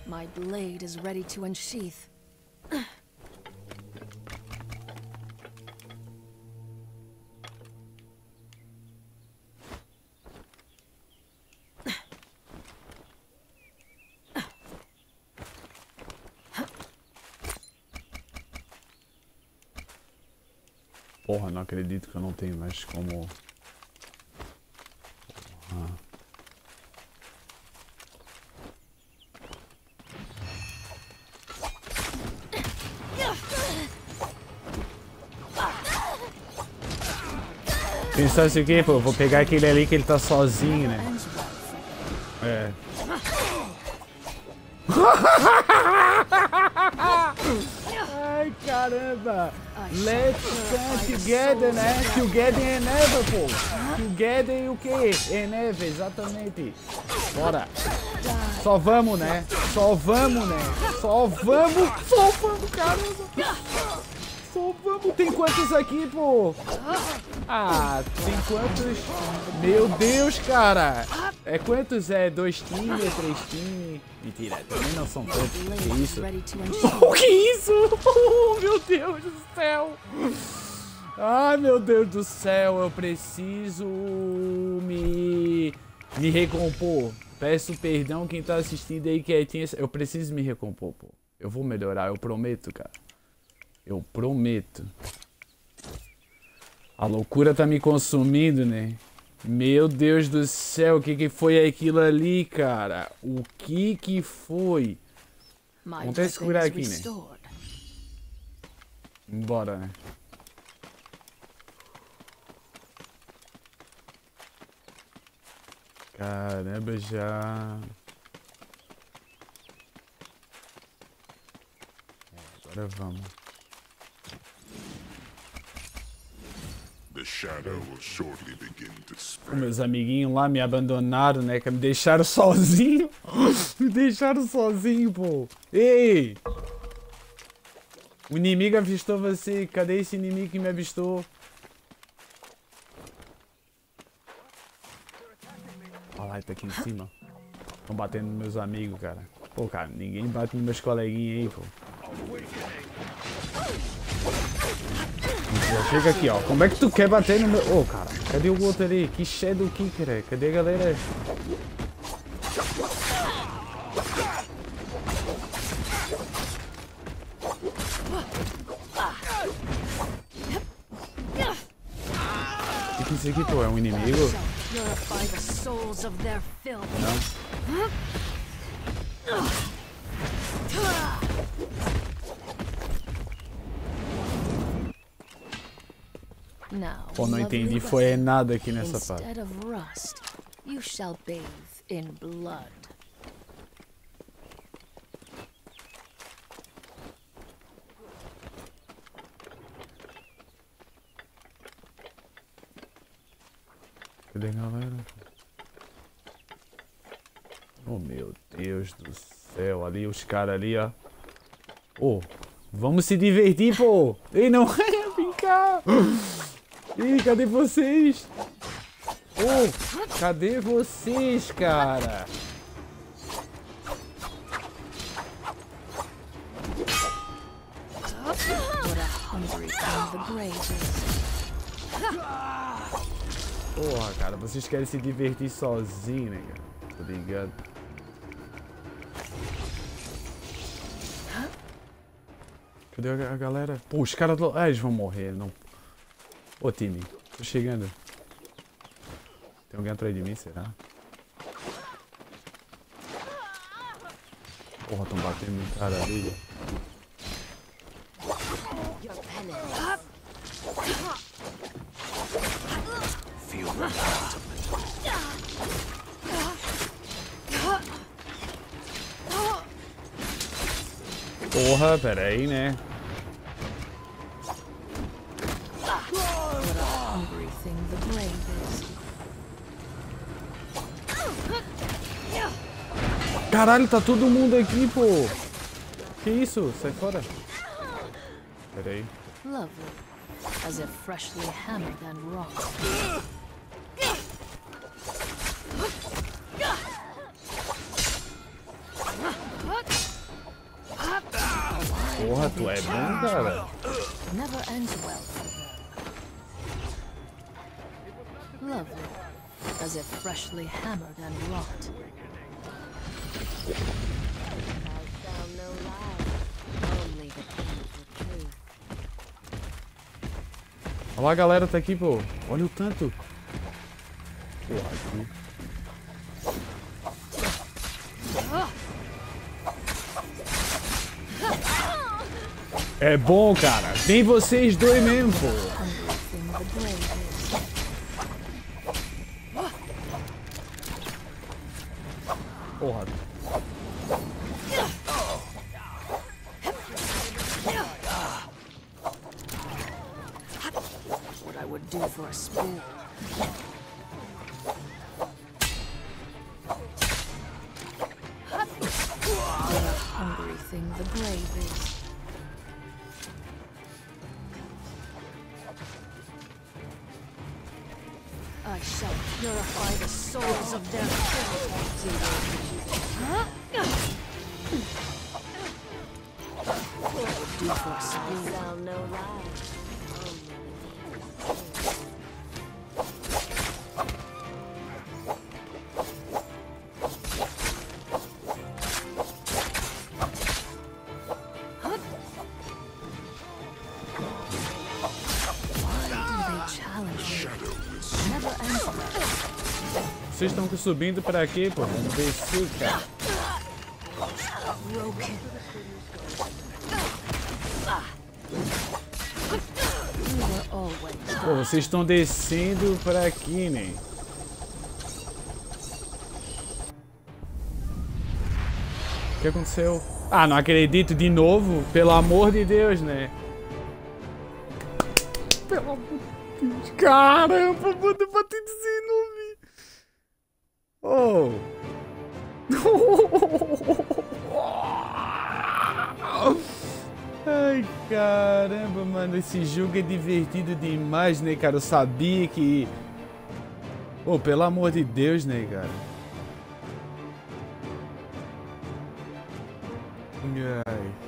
My blade is ready to unsheath. Porra, não acredito que eu não tenho mais como... Porra. Pensasse o quê, pô? Vou pegar aquele ali que ele tá sozinho, né? É. Ai, caramba! Let's stand together, né? Together é never, pô! Together e o quê? É never, exatamente. Bora! Só vamos, né? Só vamos, né? Só vamos! Só vamos, caramba! Só vamos! Tem quantos aqui, pô? Ah, tem quantos? Meu Deus, cara! É quantos? É 2 times, 3 times? Mentira, também não são tantos. Que isso? O que isso? Oh, meu Deus do céu! Ai, meu Deus do céu, eu preciso me recompor. Peço perdão quem tá assistindo aí quietinho. Eu preciso me recompor, pô. Eu vou melhorar, eu prometo, cara. Eu prometo. A loucura tá me consumindo, né? Meu Deus do céu, o que foi aquilo ali, cara? O que foi? Vamos até segurar aqui, né? Bora, né? Caramba, já... Agora vamos. Meus amiguinhos lá me abandonaram, né? Que me deixaram sozinho. Me deixaram sozinho, pô. Ei! O inimigo avistou você. Cadê esse inimigo que me avistou? Olha lá, ele tá aqui em cima. Estão batendo nos meus amigos, cara. Pô, cara, ninguém bate nos meus coleguinhas aí, pô. Já chega aqui, ó. Como é que tu quer bater no meu... Ô, cara, cadê o outro ali? Que shadow kicker, é? Cadê a galera? O que é isso aqui, pô? É um inimigo? Não. Pô, não entendi, foi nada aqui nessa parte. Cadê a galera? Oh, meu Deus do céu, ali os caras ali, ó. Oh, vamos se divertir, pô. Ei, não é, vem cá. Ih, cadê vocês? Oh, cadê vocês, cara? Porra, cara, vocês querem se divertir sozinhos, né, cara? Tô ligado. Cadê a galera? Pô, os caras... Ah, eles vão morrer, não... Ô, time, tô chegando. Tem alguém atrás de mim, será? Porra, tão batendo no cara ali. Porra, pera aí, né? Caralho, tá todo mundo aqui, pô. Que isso? Sai fora. Pera aí. Lovely, as if freshly hammered and raw. Porra, tu é bom, cara. Never ends well for them. Lovely, as if freshly hammered and wrought. Olha lá, a galera tá aqui, pô. Olha o tanto. Porra, aqui. É bom, cara. Tem vocês dois mesmo, pô. Porra. What I would do for a spoon. What a hungry thing the grave is. I shall purify the souls of their killed. What I would do for a spoon. Tell no lies. Vocês estão subindo pra quê, pô? Vamos descer, cara. Pô, vocês estão descendo pra aqui, né? O que aconteceu? Ah, não acredito de novo? Pelo amor de Deus, né? Pelo amor de Deus. Caramba, mano, eu bati de novo. Oh! Ai, caramba, mano, esse jogo é divertido demais, né, cara? Eu sabia que... Oh, pelo amor de Deus, né, cara? Ai...